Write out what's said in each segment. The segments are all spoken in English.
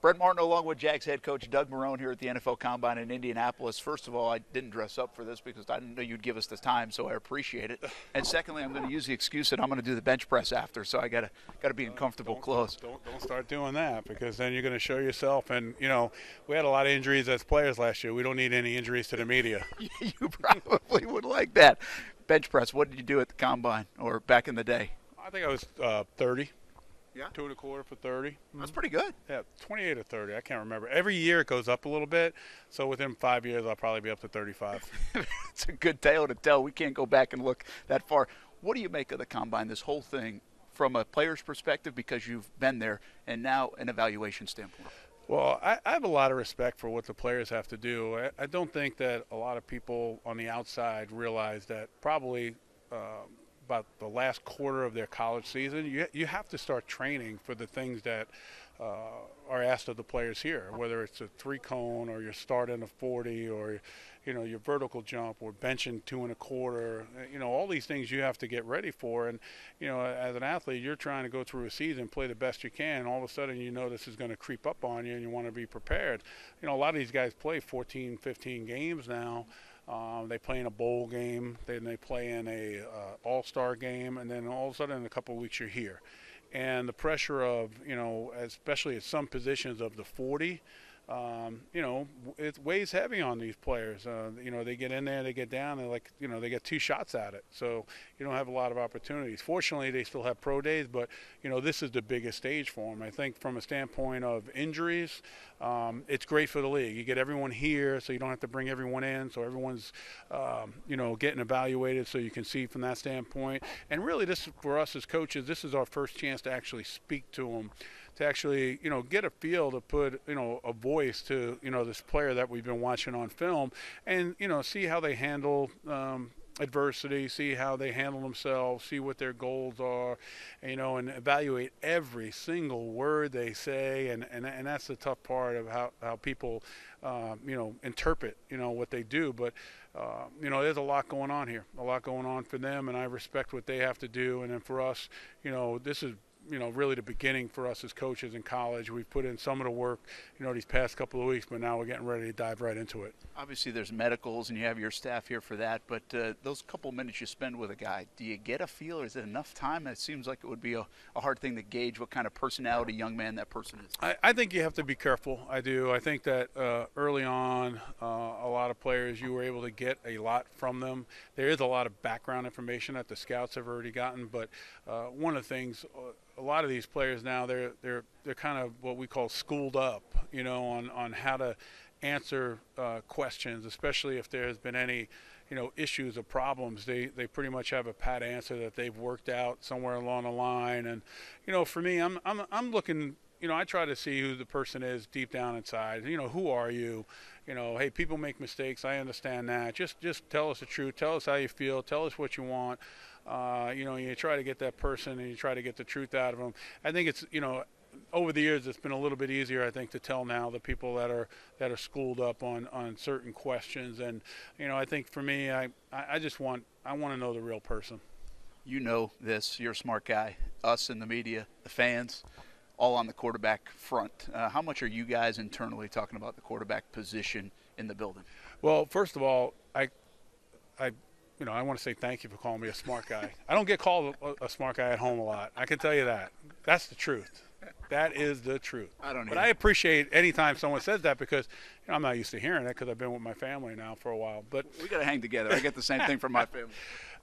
Brent Martineau along with Jags head coach Doug Marrone here at the NFL Combine in Indianapolis. First of all, I didn't dress up for this because I didn't know you'd give us the time, so I appreciate it. And secondly, I'm going to use the excuse that I'm going to do the bench press after, so I got to be in comfortable clothes. Don't start doing that, because then you're going to show yourself. And we had a lot of injuries as players last year. We don't need any injuries to the media. You probably would like that. Bench press. What did you do at the Combine or back in the day? I think I was 30. Yeah. 2 1/4 for 30. That's pretty good. Yeah, 28 or 30. I can't remember. Every year it goes up a little bit. So within 5 years, I'll probably be up to 35. It's a good tale to tell. We can't go back and look that far. What do you make of the Combine, this whole thing, from a player's perspective, because you've been there, and now an evaluation standpoint? Well, I have a lot of respect for what the players have to do. I don't think that a lot of people on the outside realize that probably about the last quarter of their college season, you have to start training for the things that are asked of the players here, whether it's a 3-cone or you're starting a 40 or your vertical jump or benching 2 1/4. All these things you have to get ready for. And as an athlete, you're trying to go through a season, play the best you can, and all of a sudden this is going to creep up on you and you want to be prepared. A lot of these guys play 14, 15 games now. They play in a bowl game, then they play in a all-star game, and then all of a sudden in a couple of weeks you're here. And the pressure of, especially at some positions of the 40, it weighs heavy on these players. They get in there, they get down, and they get 2 shots at it. So you don't have a lot of opportunities. Fortunately, they still have pro days, but this is the biggest stage for them. I think from a standpoint of injuries, it's great for the league. You get everyone here, so you don't have to bring everyone in. So everyone's, getting evaluated, so you can see from that standpoint. And really, this for us as coaches, this is our first chance to actually speak to them, to actually, get a feel, to put, a voice to, this player that we've been watching on film, and, see how they handle adversity, see how they handle themselves, see what their goals are, and evaluate every single word they say. And that's the tough part of how people, interpret, what they do. But, there's a lot going on here, a lot going on for them, and I respect what they have to do. And then for us, this is really the beginning for us as coaches in college. We've put in some of the work, these past couple of weeks, but now we're getting ready to dive right into it. Obviously, there's medicals, and you have your staff here for that, but those couple minutes you spend with a guy, do you get a feel, or is it enough time? It seems like it would be a hard thing to gauge what kind of personality young man that person is. I think you have to be careful. I do. I think that early on, a lot of players, you were able to get a lot from them. There is a lot of background information that the scouts have already gotten, but one of the things, a lot of these players now, they're kind of what we call schooled up, on how to answer questions, especially if there has been any, issues or problems. They pretty much have a pat answer that they've worked out somewhere along the line. And for me, I'm looking. I try to see who the person is deep down inside. Who are you? Hey, people make mistakes. I understand that. Just tell us the truth. Tell us how you feel. Tell us what you want. You try to get that person and you try to get the truth out of them. I think it's, over the years it's been a little bit easier, I think, to tell now the people that are schooled up on certain questions. And, I think for me, I want to know the real person. You know this. You're a smart guy. Us in the media, the fans, all on the quarterback front. How much are you guys internally talking about the quarterback position in the building? Well, first of all, I want to say thank you for calling me a smart guy. I don't get called a smart guy at home a lot. I can tell you that. That's the truth. That is the truth. But I appreciate any time someone says that, because I'm not used to hearing it, because I've been with my family now for a while. But we got to hang together. I get the same thing from my family.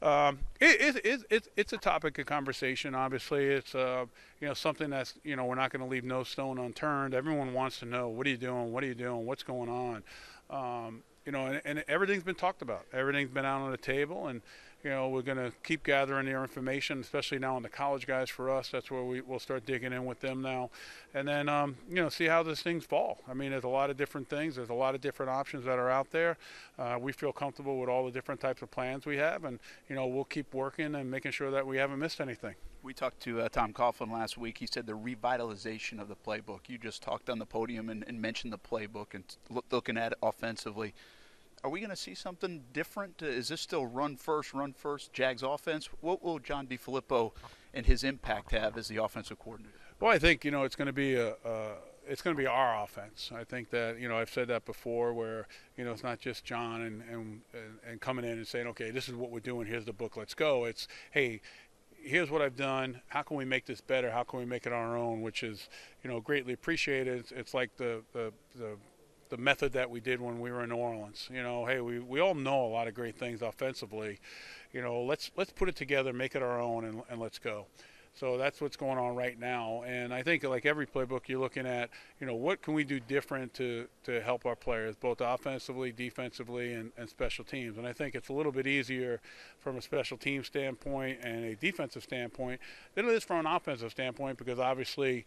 It's a topic of conversation. Obviously, it's something that's we're not going to leave no stone unturned. Everyone wants to know, what are you doing? What are you doing? What's going on? And everything's been talked about. Everything's been out on the table, and we're going to keep gathering their information, especially now on the college guys. For us, that's where we'll start digging in with them now, and then see how these things fall. I mean, there's a lot of different things. There's a lot of different options that are out there. We feel comfortable with all the different types of plans we have, and we'll keep working and making sure that we haven't missed anything. We talked to Tom Coughlin last week. He said the revitalization of the playbook. You just talked on the podium and mentioned the playbook and looking at it offensively. Are we going to see something different? Is this still run first, Jags offense? What will John DeFilippo and his impact have as the offensive coordinator? Well, I think, it's going to be it's going to be our offense. I think that, I've said that before, where it's not just John and coming in and saying, okay, this is what we're doing, here's the book, let's go. It's, hey, here's what I've done, how can we make this better, how can we make it our own, which is greatly appreciated. It's like the method that we did when we were in New Orleans. Hey, we all know a lot of great things offensively. Let's put it together, make it our own, and let's go. So that's what's going on right now. And I think, like every playbook, you're looking at, what can we do different to help our players, both offensively, defensively, and special teams. And I think it's a little bit easier from a special team standpoint and a defensive standpoint than it is from an offensive standpoint, because obviously,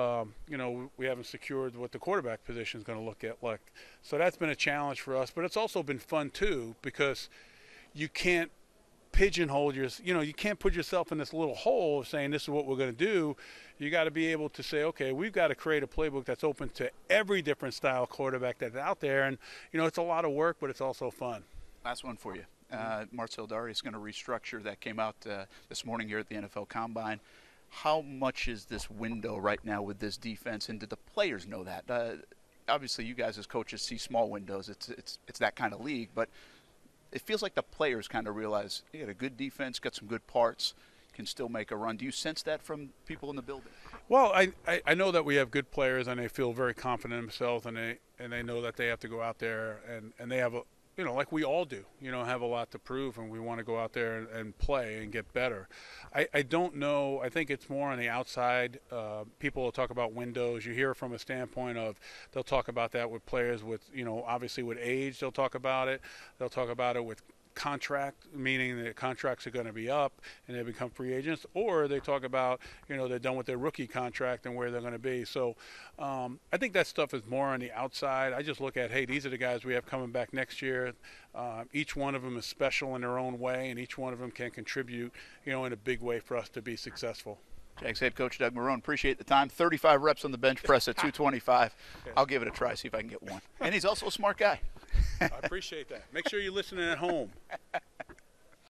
we haven't secured what the quarterback position is going to look like. So that's been a challenge for us. But it's also been fun, too, because you can't pigeonhole you can't put yourself in this little hole of saying this is what we're going to do. You got to be able to say, okay, we've got to create a playbook that's open to every different style quarterback that's out there. And it's a lot of work, but it's also fun. Last one for you. Marcel Dari is going to restructure. That came out this morning here at the NFL Combine. How much is this window right now with this defense, and did the players know that? Obviously, you guys as coaches see small windows. It's that kind of league, but it feels like the players kind of realize you got a good defense, got some good parts, can still make a run. Do you sense that from people in the building? Well, I know that we have good players, and they feel very confident in themselves, and they know that they have to go out there and they have like we all do, have a lot to prove, and we want to go out there and play and get better. I don't know. I think it's more on the outside. People will talk about windows. You hear from a standpoint of they'll talk about that with players with, obviously with age, they'll talk about it. They'll talk about it with contract, meaning that contracts are going to be up and they become free agents, or they talk about, they're done with their rookie contract and where they're going to be. So I think that stuff is more on the outside. I just look at, hey, these are the guys we have coming back next year. Each one of them is special in their own way, and each one of them can contribute, in a big way for us to be successsul. Jags head coach Doug Marrone, appreciate the time. 35 reps on the bench press at 225. Okay. I'll give it a try, see if I can get one. And he's also a smart guy. I appreciate that. Make sure you're listening at home.